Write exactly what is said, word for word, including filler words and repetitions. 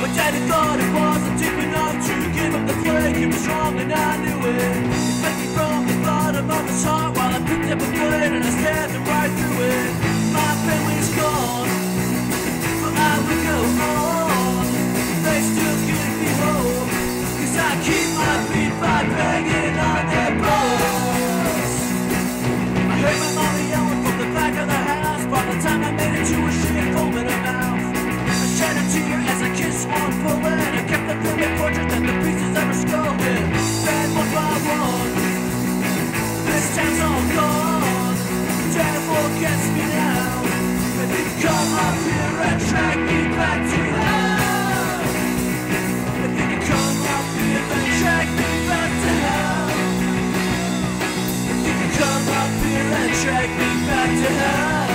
daddy thought it wasn't deep enough to give up the plague. He was wrong and I knew it. He fed me from the bottom of his heart while I picked up a blade and I stabbed him right through it. My family's gone, but I will go on. They still give me hope, cause I keep my feet by banging on their bones. I heard my mama yelling from the back of the house. By the time I made it to her, she had foam in her mouth. I shed a tear as I kissed one bullet. I kept the filming portrait and the pieces of her skull hit. Ran one by one, this town's all gone. Devil gets me now, and he come up here and drag me back to hell. If he can come up here and drag me back to hell. If he can come up here and drag me back to hell.